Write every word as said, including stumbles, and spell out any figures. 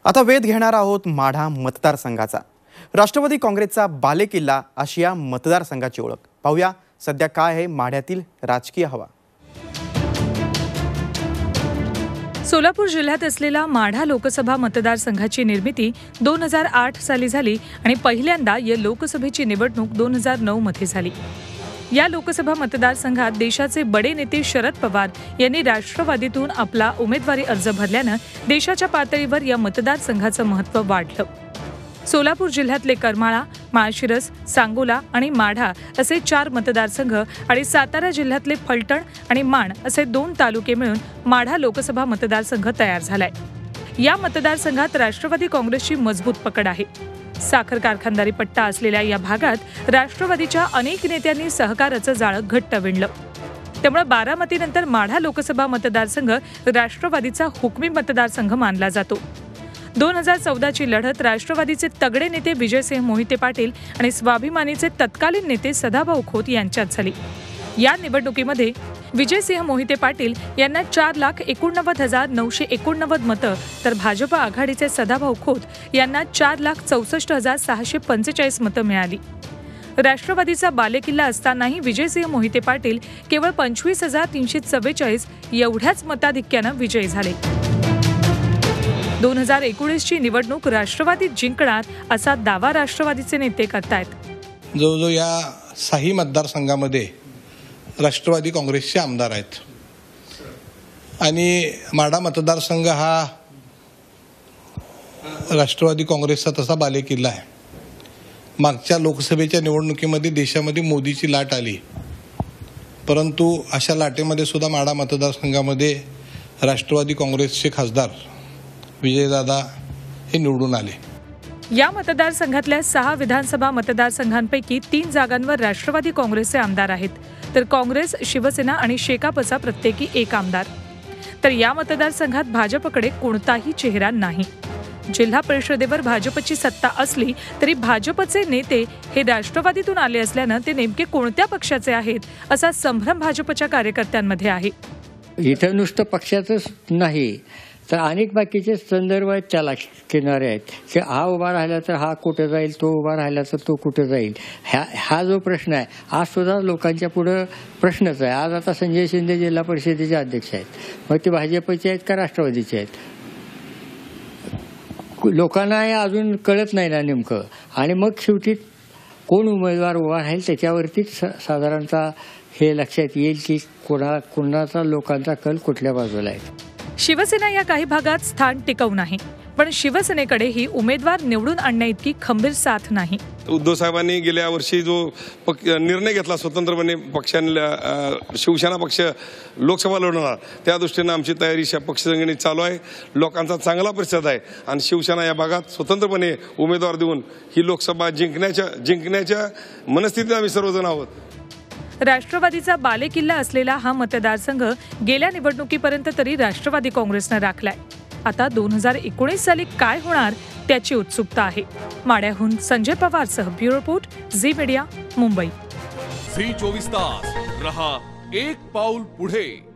आता वेध घेणार आहोत माढा मतदारसंघाचा। राष्ट्रवादी काँग्रेसचा बालेकिल्ला अशी या मतदारसंघाची ओळख। पाहूया सध्या काय आहे माढ्यातील राजकीय हवा। सोलापूर जिल्ह्यात असलेला माढा लोकसभा मतदारसंघाची निर्मिती दोन हजार आठ साली झाली आणि पहिल्यांदा या लोकसभेची निवडणूक दोन हजार नऊ मध्ये झाली। या लोकसभा मतदारसंघात देशाचे बडे नेते शरद पवार यांनी राष्ट्रवादीतून आपला उमेदवारी अर्ज भरल्याने देशाच्या पातळीवर या मतदारसंघाचं महत्त्व वाढलं। सोलापूर जिल्ह्यातले करमाळा, माळशिरस, सांगोला आणि माढा असे चार मतदारसंघ आणि सातारा जिल्ह्यातले फलटण आणि माण असे दोन तालुके मिळून माढा लोकसभा मतदारसंघ तयार झालाय। या मतदारसंघात राष्ट्रवादी काँग्रेसची मजबूत पकड आहे। साखर कारखानदारी पट्टा असलेल्या या भागात राष्ट्रवादीच्या अनेक नेत्यांनी सहकाराचं जाळं घट्ट विणलं। त्यामुळे बारामतीनंतर माढा लोकसभा मतदारसंघ राष्ट्रवादीचा हुकमी मतदारसंघ मानला जातो। दोन हजार चौदाची लढत राष्ट्रवादीचे तगडे नेते विजयसिंह मोहिते पाटील आणि स्वाभिमानीचे तत्कालीन नेते सदाभाऊ खोत यांच्यात झाली। या निवडणुकीमध्ये विजयसिंह मोहिते पाटील यांना चार लाख एकोणनव्वद हजार नऊशे एकोणनव्वद मतं तर भाजप आघाडीचे सदाभाऊ खोत यांना चार लाख चौसष्ट हजार सहाशे पंचेचाळीस मतं मिळाली। राष्ट्रवादीचा बालेकिल्ला असतानाही विजयसिंह मोहिते पाटील केवळ पंचवीस हजार तीनशे चव्वेचाळीस एवढ्याच मताधिक्यानं विजयी झाले। दोन हजार एकोणीसची निवडणूक राष्ट्रवादी जिंकणार असा दावा राष्ट्रवादीचे नेते करतायत। जो जो या सहा मतदारसंघामध्ये राष्ट्रवादी काँग्रेसचे आमदार आहेत आणि माढा मतदारसंघ हा राष्ट्रवादी काँग्रेसचा तसा बालेकिल्ला आहे। मागच्या लोकसभेच्या निवडणुकीमध्ये देशामध्ये मोदीची लाट आली, परंतु अशा लाटेमध्ये सुद्धा माढा मतदारसंघामध्ये राष्ट्रवादी काँग्रेसचे खासदार विजयदादा हे निवडून आले। या मतदारसंघातल्या सहा विधानसभा मतदारसंघांपैकी तीन जागांवर राष्ट्रवादी काँग्रेसचे आमदार आहेत, तर काँग्रेस, शिवसेना आणि शेकापचा प्रत्येकी एक आमदार। तर या मतदारसंघात भाजपकडे कोणताही चेहरा नाही। जिल्हा परिषदेवर भाजपची सत्ता असली तरी भाजपचे नेते हे राष्ट्रवादीतून आले असल्यानं ते नेमके कोणत्या पक्षाचे आहेत असा संभ्रम भाजपच्या कार्यकर्त्यांमध्ये आहे। इथं नुसतं पक्षाचंच नाही तर अनेक बाकीचे संदर्भ आहेत, त्याला किनारे आहेत की हा उभा राहिला तर हा कुठे जाईल, तो उभा राहिला तर तो कुठे जाईल। ह्या हा जो प्रश्न आहे आज सुद्धा लोकांच्या पुढे प्रश्नच आहे। आज आता संजय शिंदे जिल्हा परिषदेचे अध्यक्ष आहेत, मग ते भाजपचे आहेत का राष्ट्रवादीचे आहेत, लोकांना हे अजून कळत नाही ना नेमकं। आणि मग शेवटी कोण उमेदवार उभा राहील त्याच्यावरतीच साधारणतः हे लक्षात येईल की कोणा कोणाचा लोकांचा कल कुठल्या बाजूला आहे। शिवसेना या काही भागात स्थान टिकवून आहे, पण शिवसेनेकडे ही उमेदवार निवडून आणण्याइतकी खंबीर साथ नाही। उद्धव साहेबांनी गेल्या वर्षी जो निर्णय घेतला स्वतंत्रपणे पक्षाने शिवसेना पक्ष लोकसभा लढवणार, त्या दृष्टीने आमची तयारी पक्षसंघटनेत चालू आहे। लोकांचा चांगला प्रतिसाद आहे आणि शिवसेना या भागात स्वतंत्रपणे उमेदवार देऊन ही लोकसभा जिंकण्याच्या जिंकण्याच्या मनस्थितीत आम्ही सर्वजण आहोत। राष्ट्रवादीचा बालेकिल्ला असलेला हा मतदारसंघ गेल्या निवडणुकीपर्यंत तरी राष्ट्रवादी काँग्रेसने राखलाय। आता दोन हजार एकोणीस साली काय होणार त्याची उत्सुकता आहे। माढ्याहून संजय पवारसह bureau report, Zee media, Mumbai. Zee चोवीस तास रहा एक पाऊल पुढे।